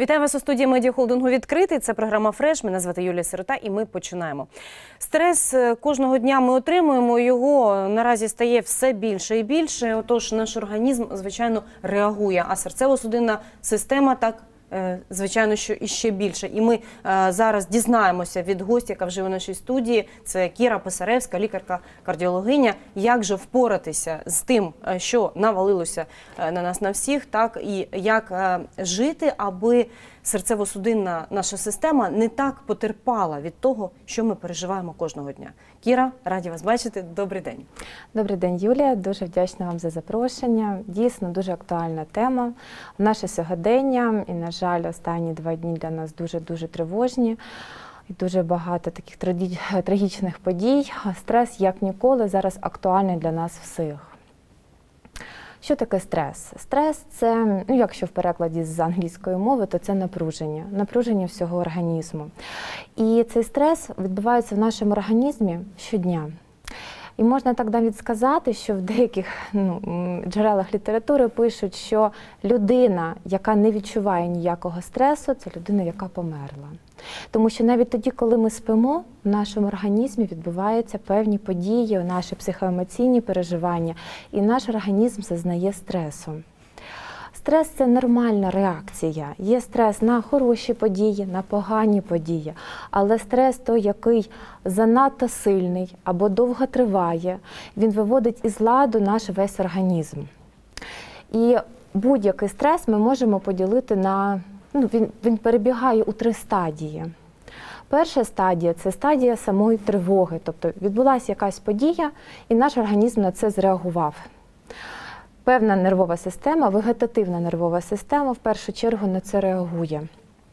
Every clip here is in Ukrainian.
Вітаю вас у студії медіахолдингу «Відкритий». Це програма «Фреш». Мене звати Юлія Сирота і ми починаємо. Стрес кожного дня ми отримуємо, його наразі стає все більше і більше. Отож, наш організм, звичайно, реагує, а серцево-судинна система так, звичайно, що іще більше. І ми зараз дізнаємося від гостя, яка вже у нашій студії, це Кіра Писаревська, лікарка-кардіологиня, як же впоратися з тим, що навалилося на нас на всіх, так, і як жити, аби серцево-судинна наша система не так потерпала від того, що ми переживаємо кожного дня. Кіра, раді вас бачити. Добрий день. Добрий день, Юлія. Дуже вдячна вам за запрошення. Дійсно, дуже актуальна тема. Наше сьогодення, і, на жаль, останні 2 дні для нас дуже-дуже тривожні. І дуже багато таких трагічних подій. Стрес, як ніколи, зараз актуальний для нас всіх. Що таке стрес? Стрес – це, якщо в перекладі з англійської мови, то це напруження всього організму. І цей стрес відбувається в нашому організмі щодня. І можна так навіть сказати, що в деяких джерелах літератури пишуть, що людина, яка не відчуває ніякого стресу, це людина, яка померла. Тому що навіть тоді, коли ми спимо, в нашому організмі відбуваються певні події, наші психоемоційні переживання, і наш організм зазнає стресу. Стрес – це нормальна реакція. Є стрес на хороші події, на погані події. Але стрес той, який занадто сильний або довго триває, він виводить із ладу наш весь організм. І будь-який стрес ми можемо поділити на… він перебігає у 3 стадії. Перша стадія – це стадія самої тривоги. Тобто відбулася якась подія, і наш організм на це зреагував. Певна нервова система, вегетативна нервова система в першу чергу на це реагує.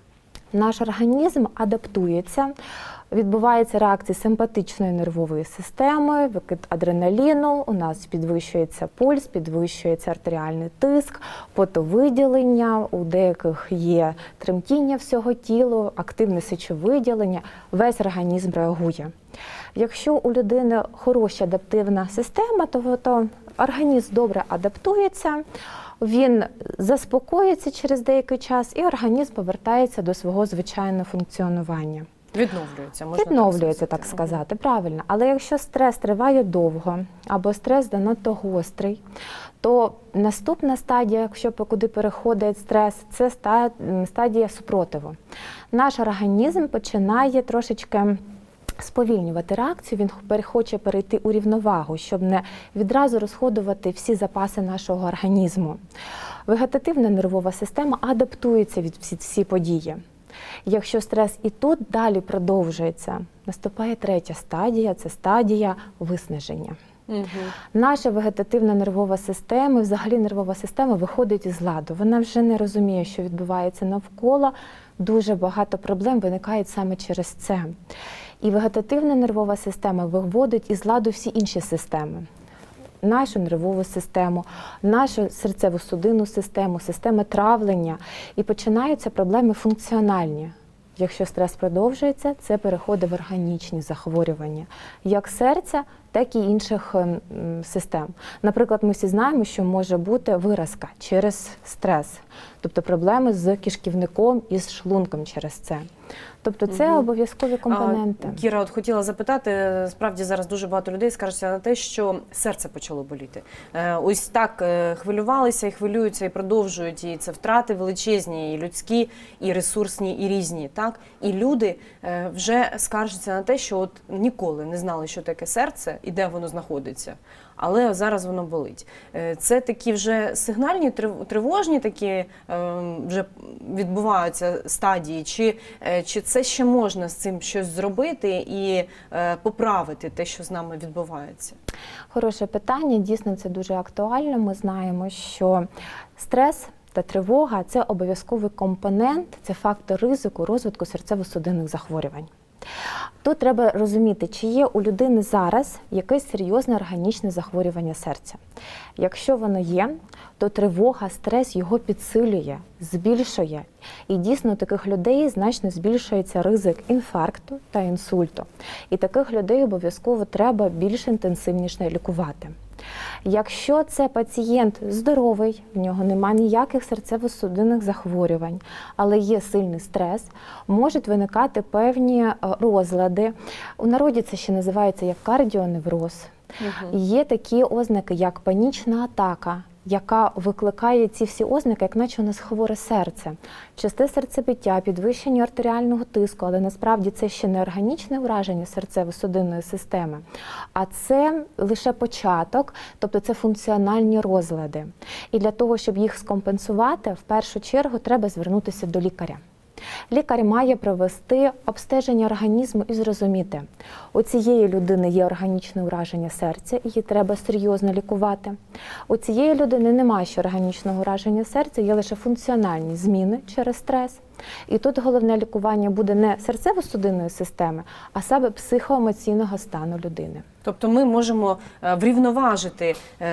Наш організм адаптується, відбувається реакція симпатичної нервової системи, викид адреналіну, у нас підвищується пульс, підвищується артеріальний тиск, потовиділення, у деяких є тремтіння всього тіла, активне сечовиділення, весь організм реагує. Якщо у людини хороша адаптивна система, то організм добре адаптується, він заспокоїться через деякий час і організм повертається до свого звичайного функціонування. Відновлюється, можна Відновлюється, так сказати, правильно. Але якщо стрес триває довго, або стрес занадто гострий, то наступна стадія, якщо куди переходить стрес, це стадія супротиву. Наш організм починає трошечки сповільнювати реакцію, він хоче перейти у рівновагу, щоб не відразу розходувати всі запаси нашого організму. Вегетативна нервова система адаптується від всі події. Якщо стрес і тут далі продовжується, наступає 3-я стадія – це стадія виснаження. Наша вегетативна нервова система, взагалі нервова система виходить із ладу. Вона вже не розуміє, що відбувається навколо, дуже багато проблем виникають саме через це. І вегетативна нервова система виводить із ладу всі інші системи. Нашу нервову систему, нашу серцево-судинну систему, систему травлення. І починаються проблеми функціональні. Якщо стрес продовжується, це переходить в органічні захворювання, як серця, так і інших систем. Наприклад, ми всі знаємо, що може бути виразка через стрес, тобто проблеми з кишківником і з шлунком через це. Тобто це обов'язкові компоненти. Кіра, от хотіла запитати, справді зараз дуже багато людей скаржаться на те, що серце почало боліти. Ось так хвилювалися і хвилюються і продовжують, і це втрати величезні, і людські, і ресурсні, і різні. Так? І люди вже скаржаться на те, що от ніколи не знали, що таке серце і де воно знаходиться. Але зараз воно болить. Це такі вже сигнальні, тривожні такі вже відбуваються стадії? Чи це ще можна з цим щось зробити і поправити те, що з нами відбувається? Хороше питання. Дійсно, це дуже актуально. Ми знаємо, що стрес та тривога – це обов'язковий компонент, це фактор ризику розвитку серцево-судинних захворювань. Тут треба розуміти, чи є у людини зараз якесь серйозне органічне захворювання серця. Якщо воно є, то тривога, стрес його підсилює, збільшує. І дійсно у таких людей значно збільшується ризик інфаркту та інсульту. І таких людей обов'язково треба більш інтенсивніше лікувати. Якщо це пацієнт здоровий, в нього немає ніяких серцево-судинних захворювань, але є сильний стрес, можуть виникати певні розлади. У народі це ще називається як кардіоневроз. Є такі ознаки, як панічна атака, яка викликає ці всі ознаки, як наче у нас хворе серце. Часте серцебиття, підвищення артеріального тиску, але насправді це ще не органічне ураження серцево-судинної системи, а це лише початок, тобто це функціональні розлади. І для того, щоб їх скомпенсувати, в першу чергу треба звернутися до лікаря. Лікар має провести обстеження організму і зрозуміти, у цієї людини є органічне ураження серця, її треба серйозно лікувати. У цієї людини немає ще органічного ураження серця, є лише функціональні зміни через стрес. І тут головне лікування буде не серцево-судинної системи, а саме психоемоційного стану людини. Тобто ми можемо врівноважити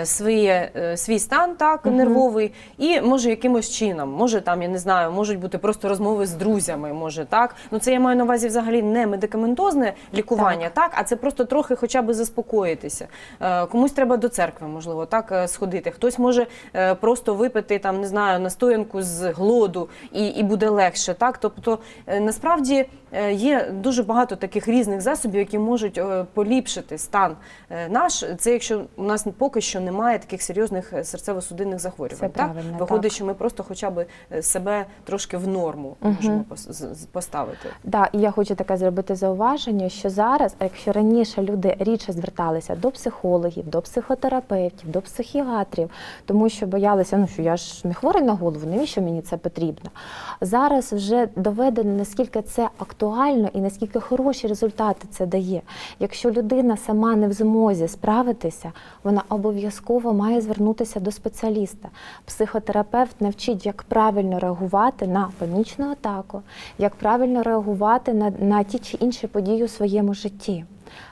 свій стан, так, нервовий, і може якимось чином, може там, я не знаю, можуть бути просто розмови з друзями, може так. Ну це я маю на увазі взагалі не медикаментозне лікування, так, а це просто трохи хоча б заспокоїтися. Комусь треба до церкви, можливо, так, сходити. Хтось може просто випити там, не знаю, настоянку з глоду і буде легше, так. Тобто насправді є дуже багато таких різних засобів, які можуть поліпшити стан наш. Це якщо у нас поки що немає таких серйозних серцево-судинних захворювань. Так? Виходить, що ми просто хоча б себе трошки в норму можемо поставити. Так, і я хочу таке зробити зауваження, що зараз, якщо раніше люди рідше зверталися до психологів, до психотерапевтів, до психіатрів, тому що боялися, що я ж не хворий на голову, навіщо мені це потрібно? Зараз вже доведено, наскільки це актуально і наскільки хороші результати це дає. Якщо людина сама не в змозі справитися, вона обов'язково має звернутися до спеціаліста. Психотерапевт навчить, як правильно реагувати на панічну атаку, як правильно реагувати на ті чи інші події у своєму житті.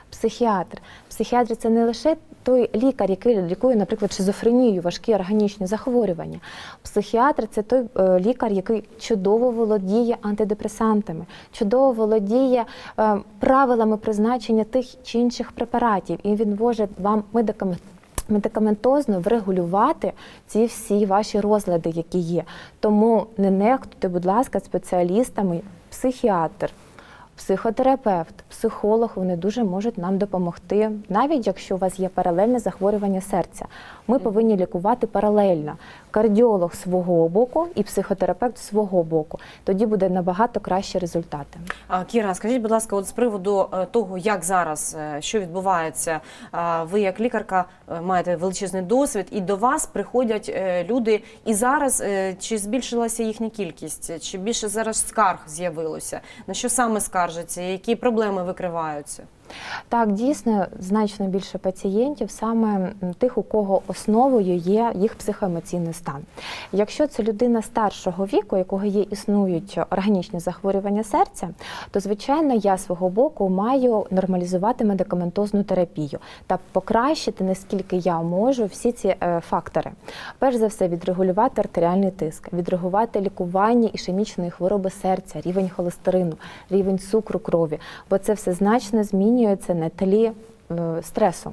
Психіатр – це не лише той лікар, який лікує, наприклад, шизофренію, важкі органічні захворювання. Психіатр – це той лікар, який чудово володіє антидепресантами, чудово володіє правилами призначення тих чи інших препаратів. І він може вам медикаментозно врегулювати ці всі ваші розлади, які є. Тому не нехтуйте, будь ласка, спеціалістами, психіатр, психотерапевт, психолог, вони дуже можуть нам допомогти, навіть якщо у вас є паралельне захворювання серця. Ми повинні лікувати паралельно. Кардіолог свого боку і психотерапевт свого боку. Тоді буде набагато кращі результати. Кіра, скажіть, будь ласка, от з приводу того, як зараз, що відбувається, ви як лікарка маєте величезний досвід, і до вас приходять люди, і зараз чи збільшилася їхня кількість, чи більше зараз скарг з'явилося, на що саме скаржаться, які проблеми викриваються? Так, дійсно, значно більше пацієнтів, саме тих, у кого основою є їх психоемоційний стан. Якщо це людина старшого віку, у якого існують органічні захворювання серця, то, звичайно, я свого боку маю нормалізувати медикаментозну терапію та покращити, наскільки я можу, всі ці фактори. Перш за все, відрегулювати артеріальний тиск, відрегулювати лікування ішемічної хвороби серця, рівень холестерину, рівень цукру крові, бо це все значно змінюється на тлі стресу.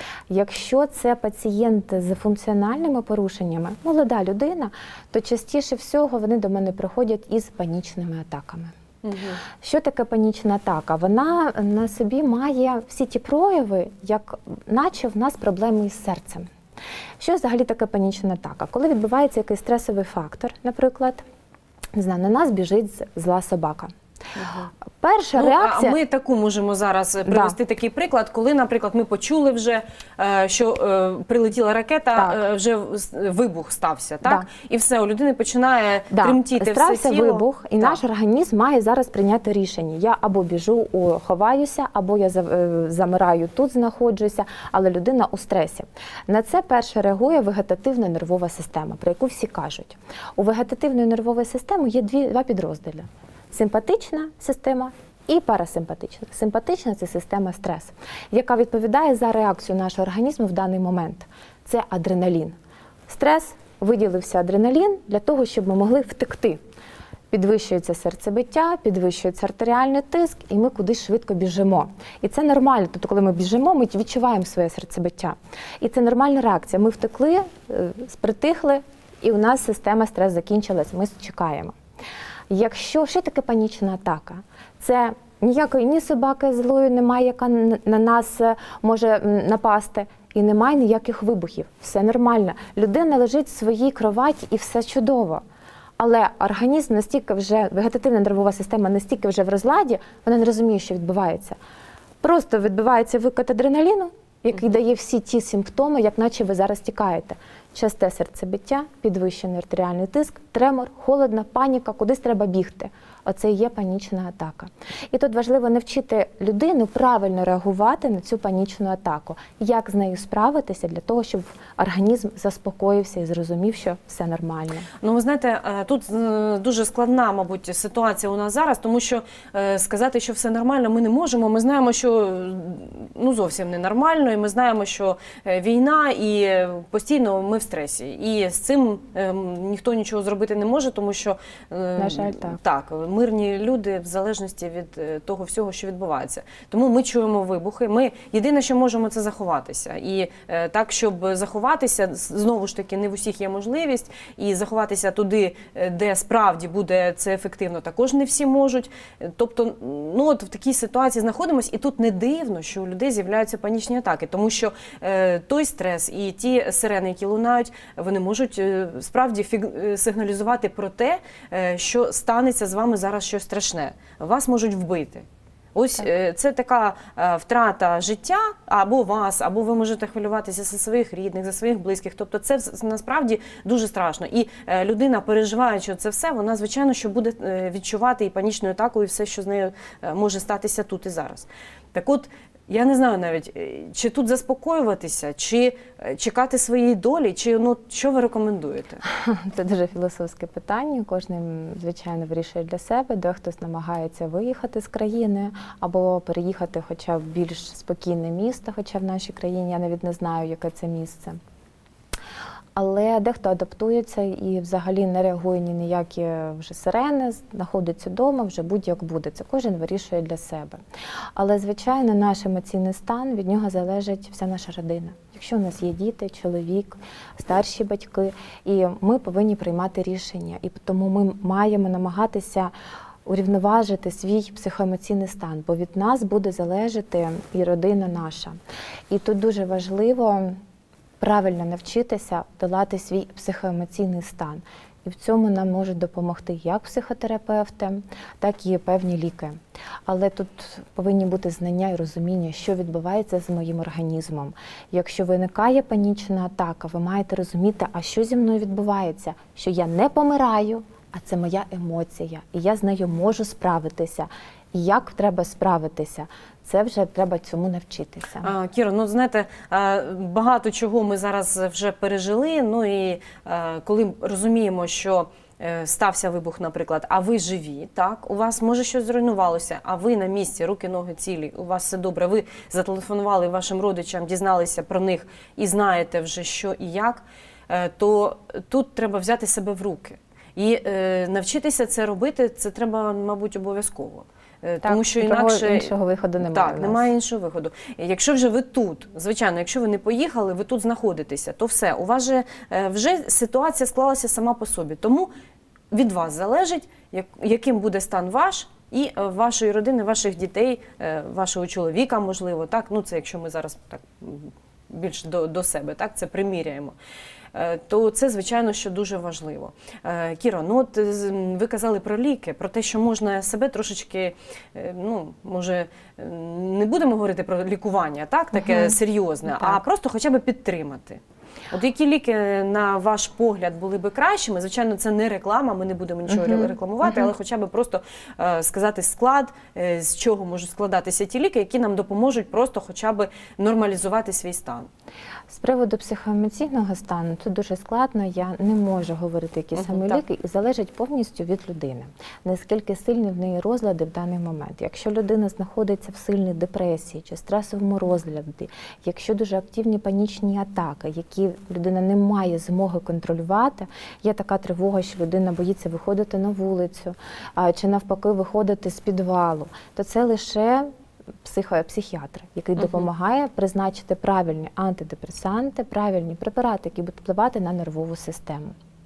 Якщо це пацієнт з функціональними порушеннями, молода людина, то частіше всього вони до мене приходять із панічними атаками. Що таке панічна атака? Вона на собі має всі ті прояви, як наче в нас проблеми із серцем. Що взагалі таке панічна атака? Коли відбувається якийсь стресовий фактор, наприклад, не знаю, на нас біжить зла собака. Перша реакція... А ми таку можемо зараз привести такий приклад, коли, наприклад, ми почули вже, що прилетіла ракета, вже вибух стався, так? І все, у людини починає тремтіти все тіло. Стався вибух, і наш організм має зараз прийняти рішення. Я або біжу, ховаюся, або я замираю тут, знаходжуся, але людина у стресі. На це перше реагує вегетативна нервова система, про яку всі кажуть. У вегетативної нервової системи є два підрозділи. Симпатична система і парасимпатична. Симпатична – це система стрес, яка відповідає за реакцію нашого організму в даний момент. Це адреналін. Стрес, виділився адреналін для того, щоб ми могли втекти. підвищується серцебиття, підвищується артеріальний тиск, і ми кудись швидко біжимо. І це нормально. Тобто, коли ми біжимо, ми відчуваємо своє серцебиття. І це нормальна реакція. Ми втекли, притихли, і у нас система стрес закінчилась, ми чекаємо. Що таке панічна атака? Це ніякої ні собаки злої немає, яка на нас може напасти, і немає ніяких вибухів. Все нормально. Людина лежить в своїй кроваті і все чудово. Але організм настільки вже, вегетативна нервова система настільки вже в розладі, вона не розуміє, що відбувається. Просто відбувається викид адреналіну, який дає всі ті симптоми, як наче ви зараз тікаєте. Часте серцебиття, підвищений артеріальний тиск, тремор, холодно, паніка, кудись треба бігти. Оце і є панічна атака. І тут важливо навчити людину правильно реагувати на цю панічну атаку. Як з нею справитися для того, щоб організм заспокоївся і зрозумів, що все нормально. Ну, ви знаєте, тут дуже складна, мабуть, ситуація у нас зараз, тому що сказати, що все нормально, ми не можемо. Ми знаємо, що зовсім не нормально, і ми знаємо, що війна, і постійно ми в стресі. І з цим ніхто нічого зробити не може, тому що на жаль, так. Мирні люди в залежності від того всього, що відбувається. Тому ми чуємо вибухи. Ми єдине, що можемо, це заховатися. І так, щоб заховатися, знову ж таки, не в усіх є можливість. І заховатися туди, де справді буде це ефективно, також не всі можуть. Тобто, от в такій ситуації знаходимося, і тут не дивно, що у людей з'являються панічні атаки. Тому що той стрес і ті сирени, які лунають, вони можуть справді сигналізувати про те, що станеться з вами зараз щось страшне. Вас можуть вбити. Ось це така втрата життя або вас, або ви можете хвилюватися за своїх рідних, за своїх близьких. Тобто це насправді дуже страшно. І людина, переживаючи це все, вона, звичайно, що буде відчувати і панічну атаку, і все, що з нею може статися тут і зараз. Так от, я не знаю навіть, чи тут заспокоюватися, чи чекати своєї долі, чи що ви рекомендуєте? Це дуже філософське питання. Кожен, звичайно, вирішує для себе. Дехтось намагається виїхати з країни або переїхати хоча б в більш спокійне місто, хоча в нашій країні я навіть не знаю, яке це місце. Але дехто адаптується і взагалі не реагує ні на які вже сирени, знаходиться вдома, вже будь-як буде. Це кожен вирішує для себе. Але, звичайно, наш емоційний стан, від нього залежить вся наша родина. Якщо у нас є діти, чоловік, старші батьки, і ми повинні приймати рішення. І тому ми маємо намагатися урівноважити свій психоемоційний стан, бо від нас буде залежати і родина наша. І тут дуже важливо правильно навчитися долати свій психоемоційний стан. І в цьому нам можуть допомогти як психотерапевти, так і певні ліки. Але тут повинні бути знання і розуміння, що відбувається з моїм організмом. Якщо виникає панічна атака, ви маєте розуміти, а що зі мною відбувається, що я не помираю, а це моя емоція, і я з нею можу справитися. І як треба справитися, це вже треба цьому навчитися. Кіро, знаєте, багато чого ми зараз вже пережили, і коли розуміємо, що стався вибух, наприклад, а ви живі, так, у вас може щось зруйнувалося, а ви на місці, руки, ноги цілі, у вас все добре, ви зателефонували вашим родичам, дізналися про них і знаєте вже, що і як, то тут треба взяти себе в руки. І навчитися це робити, це треба, мабуть, обов'язково. Тому що інакше іншого виходу немає. Так, немає іншого виходу. Якщо вже ви тут, звичайно, якщо ви не поїхали, ви тут знаходитеся, то все, у вас вже ситуація склалася сама по собі. Тому від вас залежить, яким буде стан ваш і вашої родини, ваших дітей, вашого чоловіка, можливо, так? Це якщо ми зараз так більш до себе, так, це приміряємо. То це, звичайно, що дуже важливо. Кіро, ви казали про ліки, про те, що можна себе трошечки, може, не будемо говорити про лікування, так, таке серйозне, а просто хоча б підтримати. От які ліки, на ваш погляд, були би кращими? Звичайно, це не реклама, ми не будемо нічого рекламувати, але хоча б просто сказати склад, з чого можуть складатися ті ліки, які нам допоможуть просто хоча б нормалізувати свій стан. З приводу психоемоційного стану, це дуже складно, я не можу говорити, які саме ліки, і залежить повністю від людини. Наскільки сильні в неї розлади в даний момент. Якщо людина знаходиться в сильній депресії чи стресовому розладі, якщо дуже активні панічні атаки, які які людина не має змоги контролювати, є така тривога, що людина боїться виходити на вулицю, чи навпаки виходити з підвалу, то це лише психіатр, який допомагає призначити правильні антидепресанти, правильні препарати, які будуть впливати на нервову систему.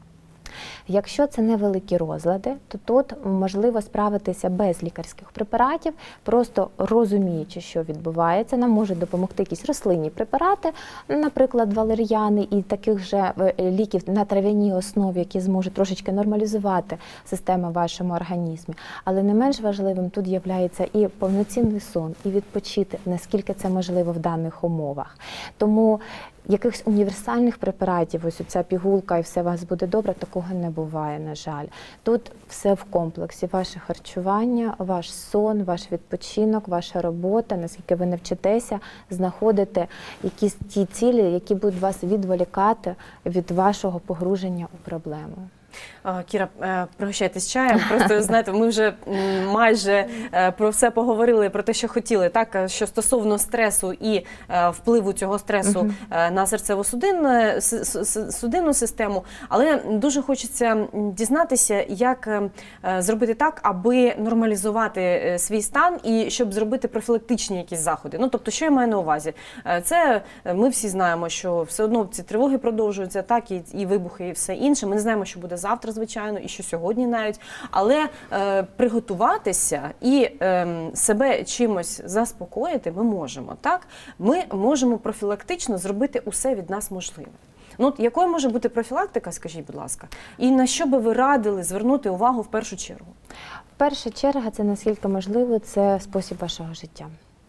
Якщо це невеликі розлади, то тут можливо справитися без лікарських препаратів, просто розуміючи, що відбувається. Нам можуть допомогти якісь рослинні препарати, наприклад, валер'яни і таких же ліків на трав'яній основі, які зможуть трошечки нормалізувати систему в вашому організмі. Але не менш важливим тут є і повноцінний сон, і відпочити, наскільки це можливо в даних умовах. Тому якихось універсальних препаратів, ось ця пігулка і все у вас буде добре, такого не буває, на жаль. Тут все в комплексі. Ваше харчування, ваш сон, ваш відпочинок, ваша робота, наскільки ви навчитеся знаходити якісь ті цілі, які будуть вас відволікати від вашого погруження у проблему. Кіра, пригощайтесь чаєм. Просто, знаєте, ми вже майже про все поговорили, про те, що хотіли, так? Що стосовно стресу і впливу цього стресу на серцево-судинну систему. Але дуже хочеться дізнатися, як зробити так, аби нормалізувати свій стан і щоб зробити профілактичні якісь заходи. Ну, тобто, що я маю на увазі? Це ми всі знаємо, що все одно ці тривоги продовжуються, так, і вибухи, і все інше. Ми не знаємо, що буде завтра, звичайно, і що сьогодні навіть. Але приготуватися і себе чимось заспокоїти ми можемо, так? Ми можемо профілактично зробити усе від нас можливе. Ну, от якою може бути профілактика, скажіть, будь ласка? І на що би ви радили звернути увагу в першу чергу? Перша черга – це наскільки можливо, це спосіб вашого життя.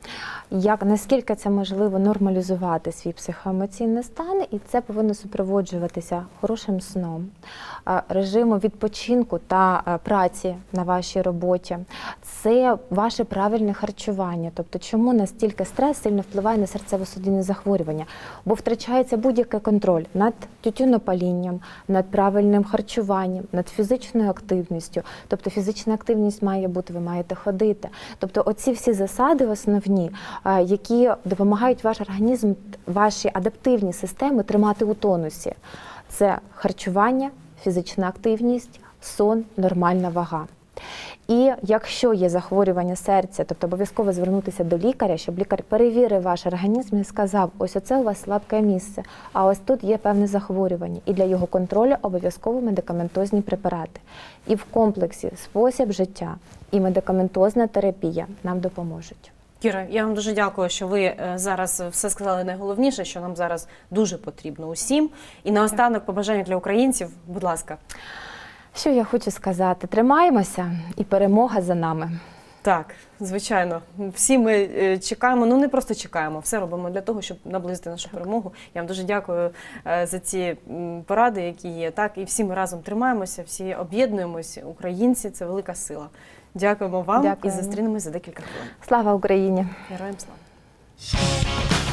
Наскільки це можливо нормалізувати свій психоемоційний стан, і це повинно супроводжуватися хорошим сном, режимом відпочинку та праці на вашій роботі. Це ваше правильне харчування. Тобто, чому настільки стрес сильно впливає на серцево-судинні захворювання? Бо втрачається будь-який контроль над тютюнопалінням, над правильним харчуванням, над фізичною активністю. Тобто фізична активність має бути, ви маєте ходити. Тобто оці всі засади основні, які допомагають ваш організм, ваші адаптивні системи тримати у тонусі. Це харчування, фізична активність, сон, нормальна вага. І якщо є захворювання серця, тобто обов'язково звернутися до лікаря, щоб лікар перевірив ваш організм і сказав, ось оце у вас слабке місце, а ось тут є певне захворювання. І для його контролю обов'язково медикаментозні препарати. І в комплексі спосіб життя і медикаментозна терапія нам допоможуть. Кіра, я вам дуже дякую, що ви зараз все сказали найголовніше, що нам зараз дуже потрібно усім. І наостанок побажання для українців, будь ласка. Що я хочу сказати? Тримаємося і перемога за нами. Так, звичайно. Всі ми чекаємо, ну не просто чекаємо, все робимо для того, щоб наблизити нашу перемогу. Я вам дуже дякую за ці поради, які є. Так, і всі ми разом тримаємося, всі об'єднуємося. Українці – це велика сила. Дякуємо вам. Дякуємо. І зустрінемось за декілька хвилин. Слава Україні! Героям слава!